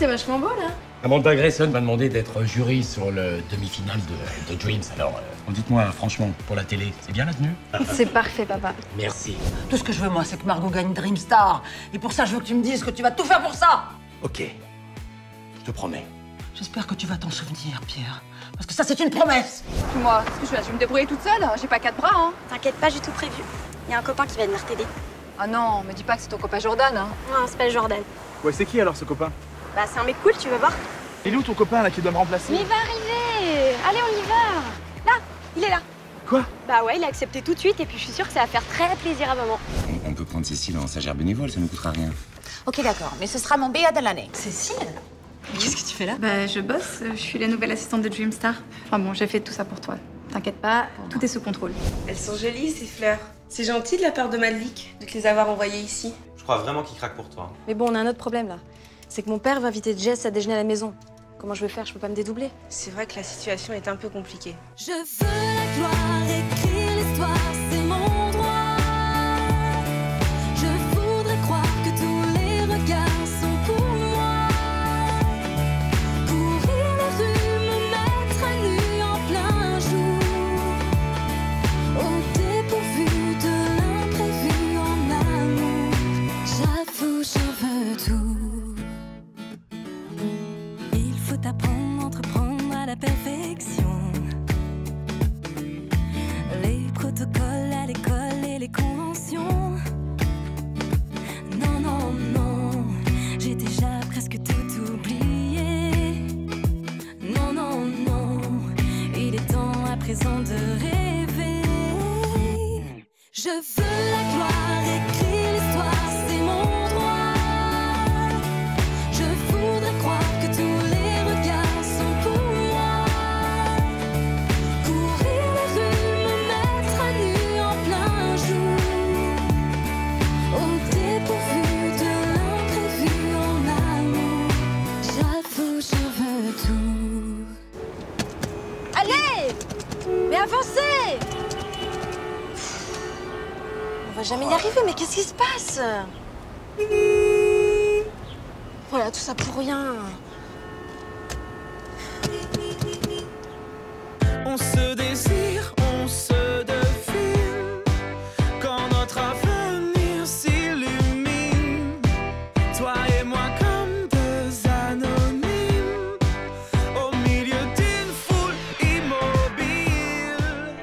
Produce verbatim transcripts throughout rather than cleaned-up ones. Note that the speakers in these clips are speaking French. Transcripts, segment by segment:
t'es vachement beau, là. Amanda Grayson m'a demandé d'être jury sur le demi-finale de, de Dreams. Alors, euh, dites-moi, franchement, pour la télé, c'est bien la tenue? C'est parfait, papa. Merci. Tout ce que je veux, moi, c'est que Margot gagne Dream Star. Et pour ça, je veux que tu me dises que tu vas tout faire pour ça. Ok. Je te promets. J'espère que tu vas t'en souvenir, Pierre. Parce que ça, c'est une promesse. Moi, qu'est-ce que je vais, je vais me débrouiller toute seule. J'ai pas quatre bras, hein. T'inquiète pas, j'ai tout prévu. Il y a un copain qui va venir t'aider. Ah non, me dis pas que c'est ton copain Jordan, hein. Non, c'est pas Jordan. Ouais, c'est qui alors ce copain? Bah, c'est un mec cool, tu veux voir? Il est où ton copain là qui doit me remplacer? Mais il va arriver. Allez, on y va. Là, il est là. Quoi? Bah ouais, il a accepté tout de suite et puis je suis sûre que ça va faire très plaisir à maman. On, on peut prendre Cécile en stagiaire bénévole, ça ne coûtera rien. Ok, d'accord, mais ce sera mon B A de l'année. Cécile? Qu'est-ce que tu fais là? Bah, je bosse, je suis la nouvelle assistante de Dreamstar. Enfin bon, j'ai fait tout ça pour toi. T'inquiète pas, tout est sous contrôle. Elles sont jolies, ces fleurs. C'est gentil de la part de Madlik de te les avoir envoyées ici. Je crois vraiment qu'il craque pour toi. Mais bon, on a un autre problème là. C'est que mon père va inviter Jess à déjeuner à la maison. Comment je vais faire? Je peux pas me dédoubler. C'est vrai que la situation est un peu compliquée. Je veux la gloire, écrire l'histoire, c'est mon droit. Je voudrais croire que tous les regards sont pour moi. Courir les rues, me mettre à nu en plein jour. Au dépourvu de l'imprévu en amour. J'avoue, j'en veux tout. Il faut apprendre, entreprendre à la perfection. Les protocoles à l'école et les conventions. Non, non, non, j'ai déjà presque tout oublié. Non, non, non, il est temps à présent de rêver. Je veux la gloire, écrire l'histoire, c'est mon droit. Je voudrais croire que tous les regards sont pour moi. Courir les rues, me mettre à nu en plein jour. Au dépourvu de l'imprévu en amour. J'avoue, je veux tout. Allez! Mais avancez! On va jamais y arriver, mais qu'est-ce qui se passe? Voilà, tout ça pour rien. On se désire, on se devine. Quand notre avenir s'illumine. Toi et moi comme deux anonymes. Au milieu d'une foule immobile.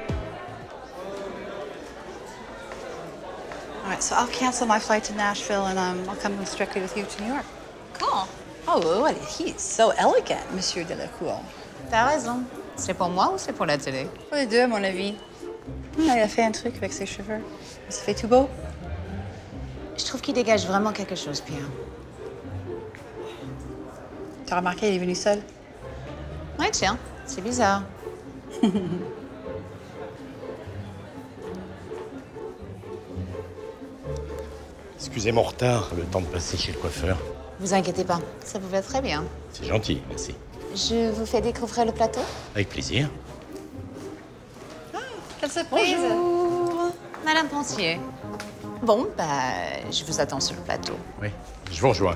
All right, so I'll cancel my flight to Nashville and um, I'll come directly with you to New York. Cool. Oh, what? He's so elegant, Monsieur Delacour. T'as raison. C'est pour moi ou c'est pour la télé? Pour les deux, à mon avis. Hmm, il a fait un truc avec ses cheveux. Il se fait tout beau. Je trouve qu'il dégage vraiment quelque chose, Pierre. T'as remarqué, il est venu seul. Ouais, tiens, c'est bizarre. Excusez mon retard, le temps de passer chez le coiffeur. Vous inquiétez pas, ça vous va très bien. C'est gentil, merci. Je vous fais découvrir le plateau? Avec plaisir. Quelle surprise! Bonjour! Madame Pensier. Bon, bah, je vous attends sur le plateau. Oui, je vous rejoins.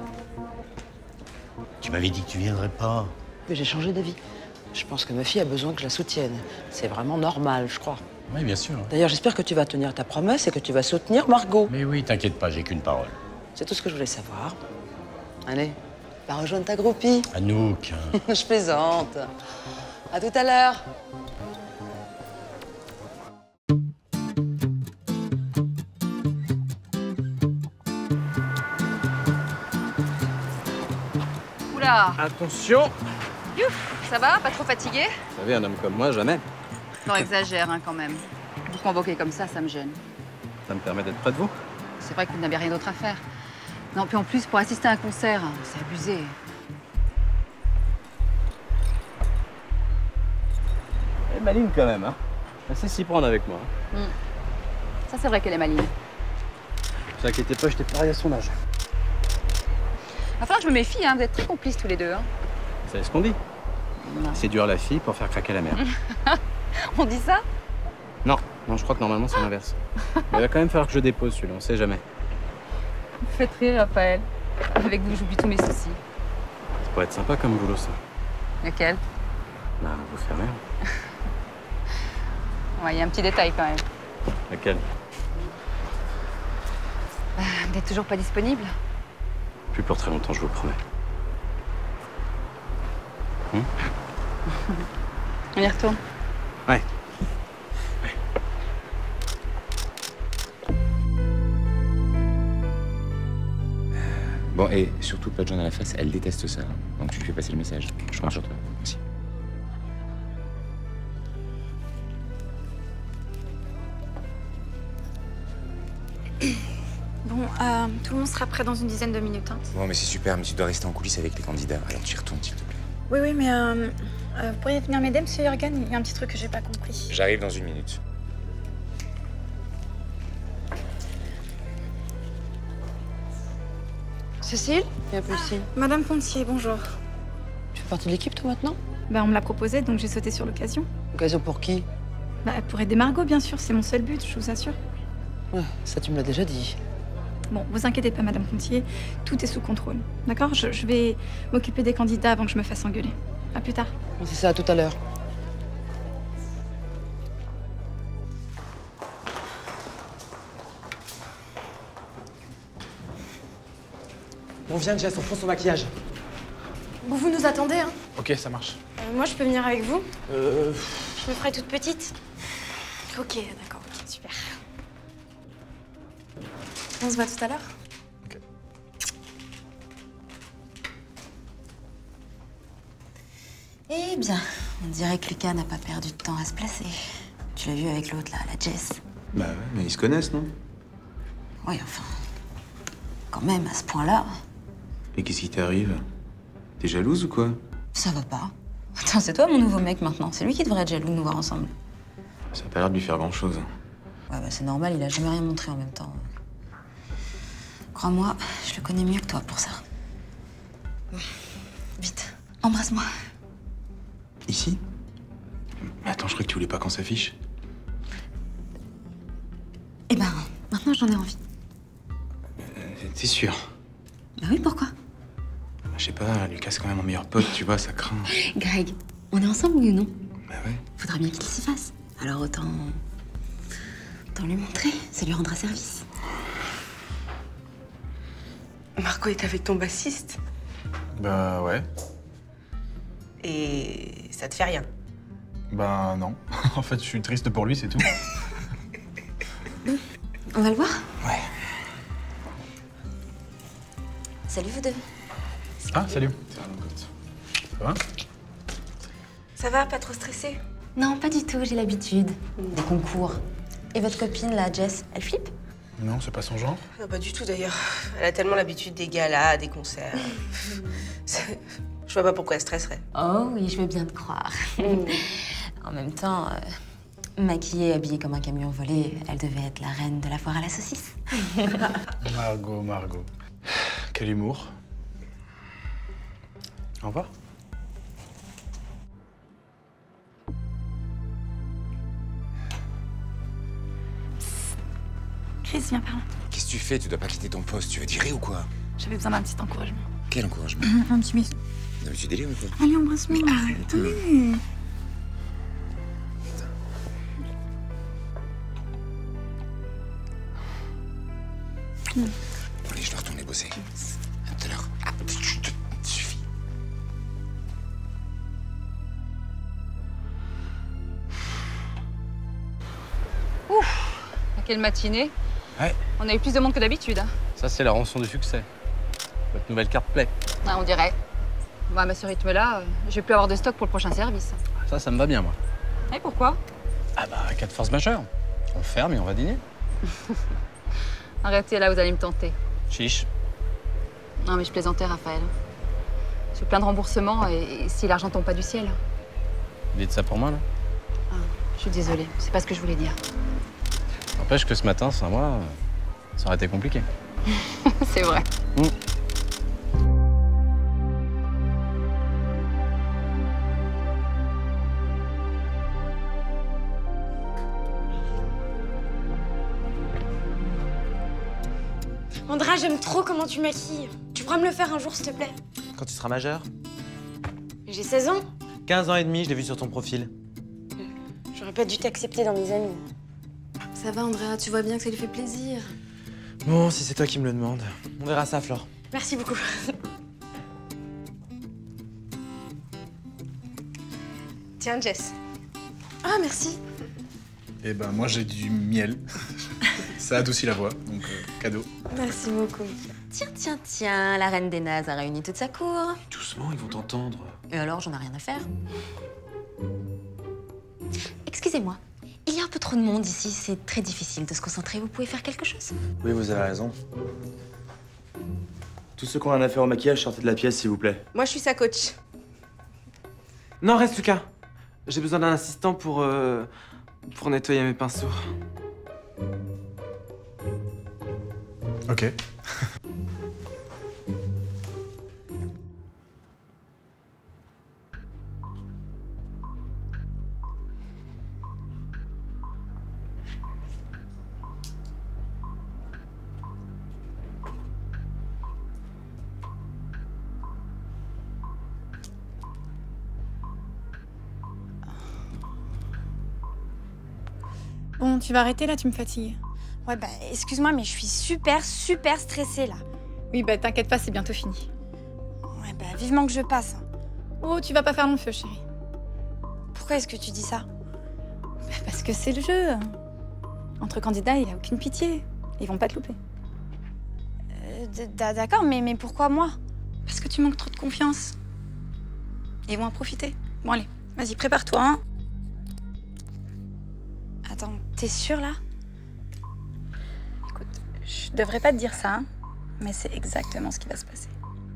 Tu m'avais dit que tu viendrais pas. Mais j'ai changé d'avis. Je pense que ma fille a besoin que je la soutienne. C'est vraiment normal, je crois. Oui, bien sûr. D'ailleurs, j'espère que tu vas tenir ta promesse et que tu vas soutenir Margot. Mais oui, t'inquiète pas, j'ai qu'une parole. C'est tout ce que je voulais savoir. Allez, va rejoindre ta groupie. Anouk. Je plaisante. À tout à l'heure. Oula. Attention! Youf, ça va? Pas trop fatigué? Vous savez, un homme comme moi, jamais. Non, exagère, hein, quand même. Vous convoquer comme ça, ça me gêne. Ça me permet d'être près de vous. C'est vrai que vous n'avez rien d'autre à faire. Non, puis en plus, pour assister à un concert, c'est abusé. Elle est maligne quand même, hein. Elle sait s'y prendre avec moi. Mm. Ça, c'est vrai qu'elle est maligne. Ne vous inquiétez pas, j'étais pareil à son âge. Va falloir que je me méfie, hein. Vous êtes très complices tous les deux. Hein. Vous savez ce qu'on dit? Non. Séduire la fille pour faire craquer la mère. On dit ça? Non, non, je crois que normalement c'est l'inverse. Mais il va quand même falloir que je dépose celui-là, on sait jamais. Vous faites rire, Raphaël. Avec vous, j'oublie tous mes soucis. pourrait être sympa comme boulot, ça. Lequel? Bah, vous faire rien. Ouais, il y a un petit détail quand même. Lequel? Bah, vous n'êtes toujours pas disponible? Plus pour très longtemps, je vous promets. Hum On y retourne? Ouais. Bon, et surtout pas de John à la face, elle déteste ça. Donc tu lui fais passer le message. Je compte sur toi. Merci. Bon, euh, tout le monde sera prêt dans une dizaine de minutes. Hein. Bon, mais c'est super, mais tu dois rester en coulisses avec les candidats. Alors tu y retournes, s'il te plaît. Oui, oui, mais euh, euh, vous pourriez venir m'aider, monsieur Jürgen? Il y a un petit truc que j'ai pas compris. J'arrive dans une minute. Cécile? Viens plus ici. Madame Pontier, bonjour. Tu fais partie de l'équipe, toi, maintenant? Bah, on me l'a proposé, donc j'ai sauté sur l'occasion. Occasion pour qui? Bah, pour aider Margot, bien sûr, c'est mon seul but, je vous assure. Ouais, ça tu me l'as déjà dit. Bon, vous inquiétez pas, Madame Pontier, tout est sous contrôle. D'accord? je, je vais m'occuper des candidats avant que je me fasse engueuler. À plus tard. C'est ça, à tout à l'heure. On vient, Jess, on prend son maquillage. Bon, vous nous attendez, hein? Ok, ça marche. Euh, moi, je peux venir avec vous? Euh... Je me ferai toute petite. Ok, d'accord, ok, super. On se voit tout à l'heure? Ok. Eh bien, on dirait que Lucas n'a pas perdu de temps à se placer. Tu l'as vu avec l'autre, là, la Jess. Bah ouais, mais ils se connaissent, non? Oui, enfin... Quand même, à ce point-là... Et qu'est-ce qui t'arrive? T'es jalouse ou quoi? Ça va pas. Attends, c'est toi mon nouveau mec maintenant. C'est lui qui devrait être jaloux de nous voir ensemble. Ça a pas l'air de lui faire grand-chose. Ouais, bah c'est normal, il a jamais rien montré en même temps. Crois-moi, je le connais mieux que toi pour ça. Vite, embrasse-moi. Ici? Mais attends, je croyais que tu voulais pas qu'on s'affiche. Eh ben, maintenant j'en ai envie. Euh, T'es sûr? Bah oui, pourquoi? Je sais pas, Lucas c'est quand même mon meilleur pote, tu vois, ça craint. Greg, on est ensemble oui ou non? Bah ouais. Faudra bien qu'il s'y fasse. Alors autant... autant lui montrer, ça lui rendra service. Margot est avec ton bassiste? Bah ouais. Et ça te fait rien? Bah non. En fait, je suis triste pour lui, c'est tout. On va le voir? Ouais. Salut vous deux. Ah, salut. Ça va? Ça va, pas trop stressé? Non, pas du tout, j'ai l'habitude. Des concours. Et votre copine, la Jess, elle flippe? Non, c'est pas son genre. Non, pas du tout d'ailleurs. Elle a tellement l'habitude des galas, des concerts. Je vois pas pourquoi elle stresserait. Oh oui, je veux bien te croire. En même temps, euh, maquillée, habillée comme un camion volé, elle devait être la reine de la foire à la saucisse. Margot, Margot. Quel humour. Au revoir. Chris, viens par là. Qu'est-ce que tu fais? Tu dois pas quitter ton poste. Tu vas tirer ou quoi? J'avais besoin d'un petit encouragement. Quel encouragement? Un petit bisou. Non, mais tu délires ou quoi? Allez, embrasse-moi. Oui. Bon, allez, je dois retourner bosser. À tout à l'heure. Ah, chut, suffit. Ouf! Quelle matinée. Ouais. On a eu plus de monde que d'habitude. Hein. Ça, c'est la rançon du succès. Votre nouvelle carte play. Ah, on dirait. Bon, à ce rythme-là, je vais plus avoir de stock pour le prochain service. Ça, ça me va bien, moi. Et pourquoi? Ah bah, cas de force majeure. On ferme et on va dîner. Arrêtez, là, vous allez me tenter. Chiche. Non, mais je plaisantais, Raphaël. J'ai plein de remboursements et, et si l'argent tombe pas du ciel. Vous dites ça pour moi, là? Ah, je suis désolée, c'est pas ce que je voulais dire. N'empêche que ce matin, sans moi, ça aurait été compliqué. C'est vrai. Mmh. Andra, j'aime trop comment tu maquilles. Tu pourras me le faire un jour, s'il te plaît? Quand tu seras majeur? j'ai seize ans. quinze ans et demi, je l'ai vu sur ton profil. J'aurais pas dû t'accepter dans mes amis. Ça va, Andrea, tu vois bien que ça lui fait plaisir. Bon, si c'est toi qui me le demandes. On verra ça, Flore. Merci beaucoup. Tiens, Jess. Ah, merci. Et ben moi j'ai du miel. Ça adoucit la voix, donc euh, cadeau. Merci beaucoup. Tiens, tiens, tiens, la reine des nazes a réuni toute sa cour. Doucement, ils vont t'entendre. Et alors, j'en ai rien à faire. Excusez-moi, il y a un peu trop de monde ici, c'est très difficile de se concentrer. Vous pouvez faire quelque chose? Oui, vous avez raison. Tous ceux qui ont rien à faire au maquillage, sortez de la pièce, s'il vous plaît. Moi, je suis sa coach. Non, reste, Lucas. J'ai besoin d'un assistant pour... Euh, pour nettoyer mes pinceaux. Ok. Bon, tu vas arrêter là, tu me fatigues. Ouais, bah, excuse-moi, mais je suis super, super stressée, là. Oui, bah, t'inquiète pas, c'est bientôt fini. Ouais, bah, vivement que je passe. Oh, tu vas pas faire long feu, chérie. Pourquoi est-ce que tu dis ça? Bah, parce que c'est le jeu. Entre candidats, il y a aucune pitié. Ils vont pas te louper. Euh, D'accord, mais, mais pourquoi moi? Parce que tu manques trop de confiance. Ils vont en profiter. Bon, allez, vas-y, prépare-toi, hein. Attends, t'es sûre, là? Écoute, je devrais pas te dire ça, hein, mais c'est exactement ce qui va se passer.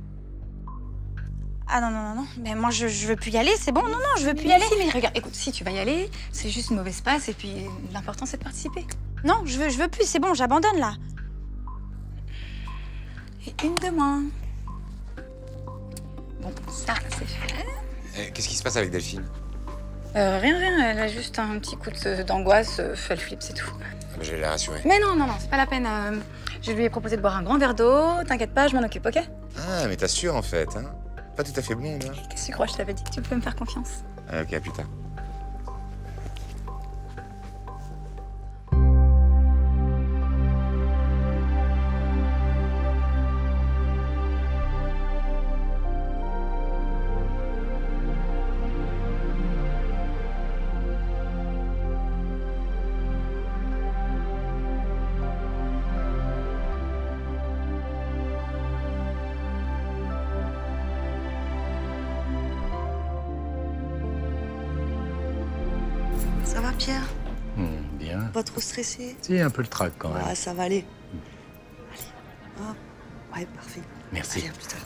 Ah non, non, non, non. Mais moi, je, je veux plus y aller, c'est bon? Non, non, je veux plus y mais aller. Si, mais regarde, écoute, si tu vas y aller, c'est juste une mauvaise passe, et puis l'important, c'est de participer. Non, je veux, je veux plus, c'est bon, j'abandonne, là. Et une de moins. Bon, ça, c'est fait. Eh, Qu'est-ce qui se passe avec Delphine? Euh, rien, rien, elle a juste un petit coup de- d'angoisse, euh, elle flippe, c'est tout. Ah bah, j'allais la rassurer. Mais non, non, non, c'est pas la peine. euh, je lui ai proposé de boire un grand verre d'eau, t'inquiète pas, je m'en occupe, ok? Ah, mais t'assures en fait, hein? Pas tout à fait blonde, hein? Qu'est-ce que tu crois, je t'avais dit que tu pouvais me faire confiance. Ah, ok, à plus tard. Ça va, Pierre? Hmm, bien. Pas trop stressé? C'est un peu le trac quand même. Ah, ça va aller. Allez, hop. Ouais, parfait. Merci. Allez, à plus tard.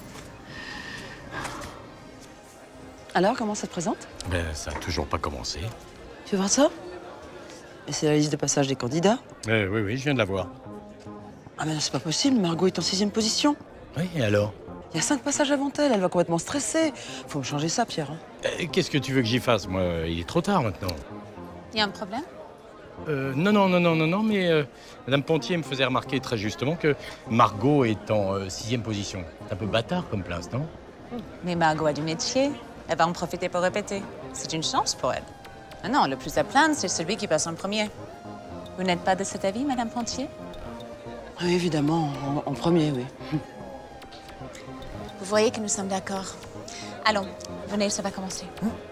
Alors, comment ça te présente? Ben, ça a toujours pas commencé. Tu veux voir ça? Et c'est la liste de passage des candidats? Euh, oui, oui, je viens de la voir. Ah mais non, c'est pas possible, Margot est en sixième position. Oui, et alors? Il y a cinq passages avant elle, elle va complètement stresser. Faut me changer ça, Pierre. hein. Euh, Qu'est-ce que tu veux que j'y fasse? Moi, euh, il est trop tard maintenant. Il y a un problème? Euh, non, non, non, non, non, non, mais euh, Madame Pontier me faisait remarquer très justement que Margot est en euh, sixième position. C'est un peu bâtard comme place, non? Mais Margot a du métier. Elle va en profiter pour répéter. C'est une chance pour elle. Ah non, le plus à plaindre, c'est celui qui passe en premier. Vous n'êtes pas de cet avis, Madame Pontier? Oui, évidemment, en, en premier, oui. Vous voyez que nous sommes d'accord. Allons, venez, ça va commencer.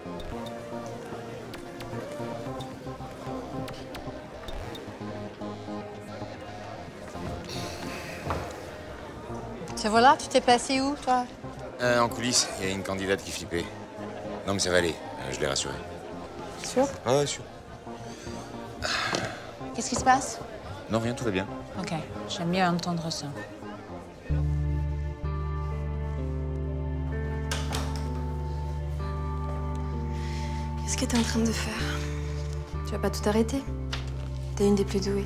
Te voilà, tu t'es passé où, toi? Euh, en coulisses, il y a une candidate qui flippait. Non, mais ça va aller, euh, je l'ai rassurée. Sûr? Ah ouais, sûr. Qu'est-ce qui se passe? Non, rien, tout va bien. Ok, j'aime mieux entendre ça. Qu'est-ce que t'es en train de faire? Tu vas pas tout arrêter? T'es une des plus douées.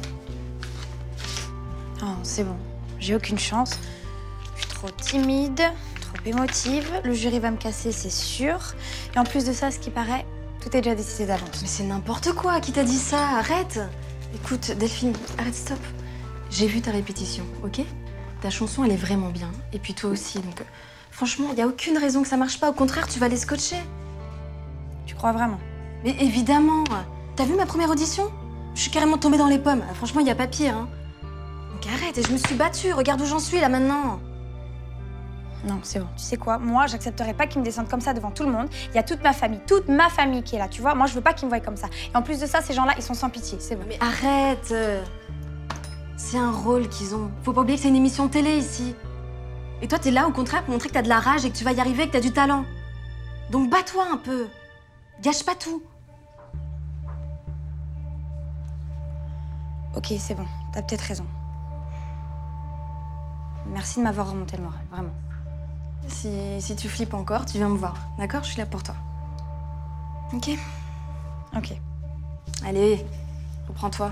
Oh, c'est bon. J'ai aucune chance. Je suis trop timide, trop émotive. Le jury va me casser, c'est sûr. Et en plus de ça, ce qui paraît, tout est déjà décidé d'avance. Mais c'est n'importe quoi. Qui t'a dit ça? Arrête! Écoute, Delphine, arrête, stop. J'ai vu ta répétition, ok? Ta chanson, elle est vraiment bien. Et puis toi aussi, donc Franchement, il y a aucune raison que ça marche pas. Au contraire, tu vas les scotcher. Tu crois vraiment? Mais évidemment. T'as vu ma première audition? Je suis carrément tombée dans les pommes. Franchement, il y a pas pire, hein. Donc arrête, et je me suis battue. Regarde où j'en suis, là, maintenant. Non, c'est bon. Tu sais quoi? Moi, j'accepterai pas qu'ils me descendent comme ça devant tout le monde. Il y a toute ma famille, toute ma famille qui est là, tu vois. Moi, je veux pas qu'ils me voient comme ça. Et en plus de ça, ces gens-là, ils sont sans pitié. C'est bon. Mais arrête. C'est un rôle qu'ils ont. Faut pas oublier que c'est une émission de télé, ici. Et toi, t'es là, au contraire, pour montrer que t'as de la rage et que tu vas y arriver, que t'as du talent. Donc bats-toi un peu. Gâche pas tout. Ok, c'est bon. T'as peut-être raison. Merci de m'avoir remonté le moral, vraiment. Si, si tu flippes encore, tu viens me voir. D'accord? Je suis là pour toi. Ok? Ok. Allez, reprends-toi.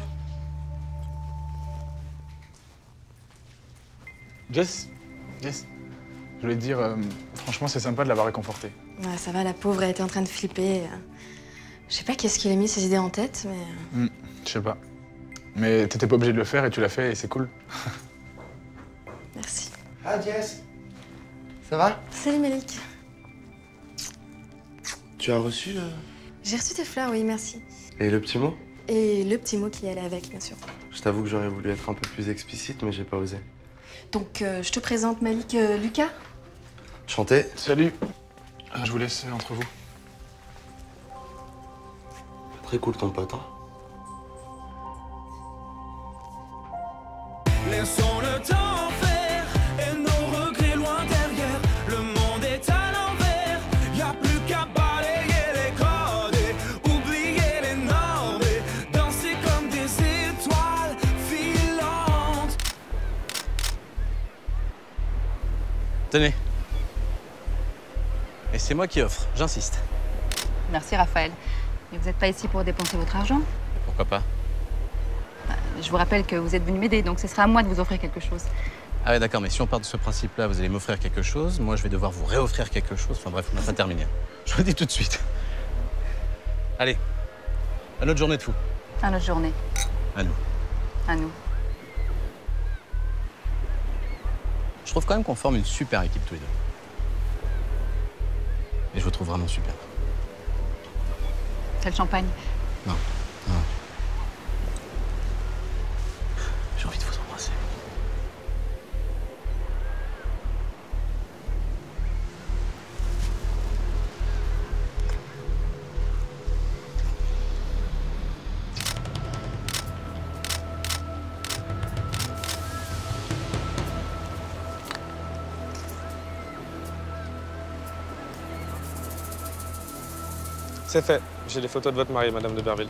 Jess, Jess, je voulais te dire, euh, franchement, c'est sympa de l'avoir réconfortée. Ouais, ça va, la pauvre, elle était en train de flipper. Je sais pas qu'est-ce qu'il a mis ses idées en tête, mais... Hmm, je sais pas. Mais t'étais pas obligé de le faire et tu l'as fait et c'est cool. Merci. Ah, Jess. Ça va? Salut, Malik. Tu as reçu... Euh... J'ai reçu tes fleurs, oui, merci. Et le petit mot? Et le petit mot qui allait avec, bien sûr. Je t'avoue que j'aurais voulu être un peu plus explicite, mais j'ai pas osé. Donc, euh, je te présente Malik euh, Lucas. Chanté. Salut. Je vous laisse entre vous. Très cool ton pote, hein. Laissons le temps faire et nos regrets loin derrière. Le monde est à l'envers, y a plus qu'à balayer les codes et oublier les normes et danser comme des étoiles filantes. Tenez. Et c'est moi qui offre, j'insiste. Merci, Raphaël. Mais vous n'êtes pas ici pour dépenser votre argent? Pourquoi pas? Je vous rappelle que vous êtes venu m'aider, donc ce sera à moi de vous offrir quelque chose. Ah ouais, d'accord, mais si on part de ce principe-là, vous allez m'offrir quelque chose, moi je vais devoir vous réoffrir quelque chose. Enfin bref, on n'a pas terminé. Je vous le dis tout de suite. Allez, à notre journée de fou. À notre journée. À nous. À nous. Je trouve quand même qu'on forme une super équipe tous les deux. Et je vous trouve vraiment super. C'est le champagne. Non, non. J'ai envie de vous embrasser. C'est fait. J'ai les photos de votre mari, Madame de Berville.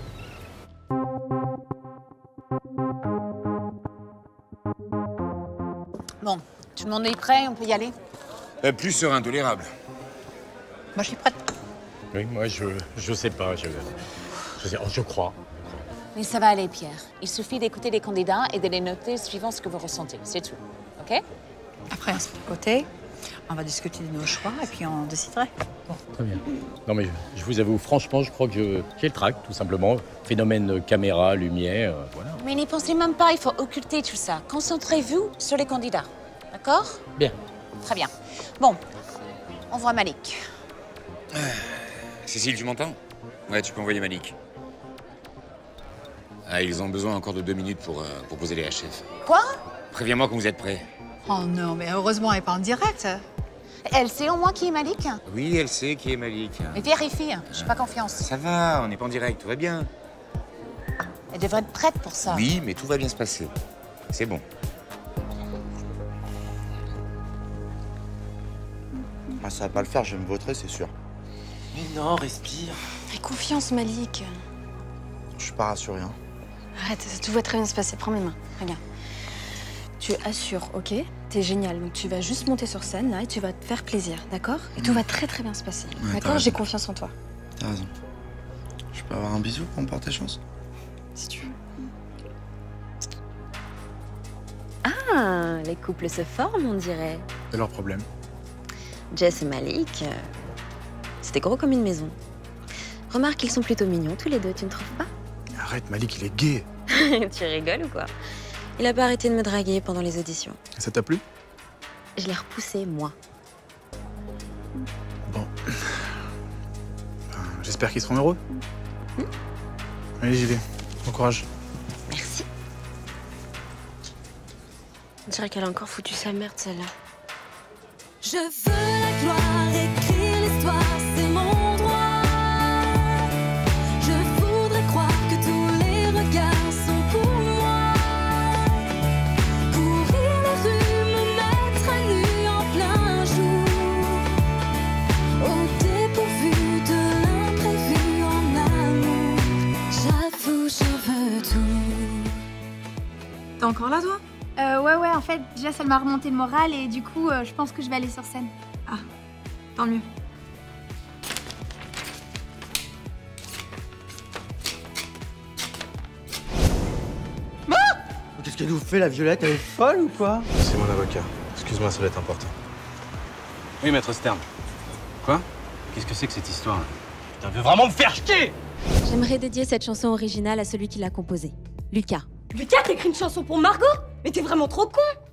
Bon, tout le monde est prêt, on peut y aller? Euh, plus serein, tolérable. Moi, je suis prête. Oui, moi, je, je sais pas. Je, je, sais- je crois. Mais ça va aller, Pierre. Il suffit d'écouter les candidats et de les noter suivant ce que vous ressentez. C'est tout. OK? Après, on se met de côté, on va discuter de nos choix et puis on déciderait. Très bien. Non, mais je vous avoue, franchement, je crois que je- j'ai le trac, tout simplement. Phénomène euh, caméra, lumière, euh, voilà. Mais n'y pensez même pas, il faut occulter tout ça. Concentrez-vous sur les candidats. D'accord? Bien. Très bien. Bon, on voit Malik. Cécile, tu m'entends? Ouais, tu peux envoyer Malik. Ah, ils ont besoin encore de deux minutes pour, euh, pour poser les H F. Quoi? Préviens-moi quand vous êtes prêts. Oh non, mais heureusement, elle n'est pas en direct. Elle sait au moins qui est Malik? Oui, elle sait qui est Malik. Mais vérifie, j'ai pas confiance. Ça va, on n'est pas en direct, tout va bien. Elle devrait être prête pour ça. Oui, mais tout va bien se passer. C'est bon. Ah, ça va pas le faire, je me voterai, c'est sûr. Mais non, respire. Fais confiance, Malik. Je suis pas rassuré, hein. Arrête, tout va très bien se passer. Prends mes mains. Regarde. Tu assures, ok? T'es génial. Donc tu vas juste monter sur scène, là, et tu vas te faire plaisir, d'accord? Et tout va très très bien se passer. Ouais, t'as D'accord? raison. J'ai confiance en toi. T'as raison. Je peux avoir un bisou pour me porter chance? Si tu veux. Ah, les couples se forment, on dirait. C'est leur problème. Jess et Malik, euh, c'était gros comme une maison. Remarque qu'ils sont plutôt mignons tous les deux, tu ne trouves pas? Arrête, Malik, il est gay. Tu rigoles ou quoi? Il a pas arrêté de me draguer pendant les auditions. Ça t'a plu? Je l'ai repoussé, moi. Bon. Ben, j'espère qu'ils seront heureux. Mmh. Allez, j'y vais. Bon courage. Merci. On dirait qu'elle a encore foutu sa merde, celle-là. Je veux la gloire, écrire l'histoire, c'est mon droit. Je voudrais croire que tous les regards sont pour moi. Courir les rues, me mettre à nu en plein jour. Au dépourvu de l'imprévu en amour. J'avoue, j'en veux tout. T'es encore là, toi? Euh, ouais, ouais, en fait, déjà, ça m'a remonté le moral et du coup, euh, je pense que je vais aller sur scène. Ah, tant mieux. Qu'est-ce qu'elle nous fait, la Violette? Elle est folle ou quoi? C'est mon avocat. Excuse-moi, ça va être important. Oui, maître Stern. Quoi? Qu'est-ce que c'est que cette histoire? Putain, elle veut vraiment me faire chier! J'aimerais dédier cette chanson originale à celui qui l'a composée, Lucas. Lucas, t'écris une chanson pour Margot? Mais t'es vraiment trop con!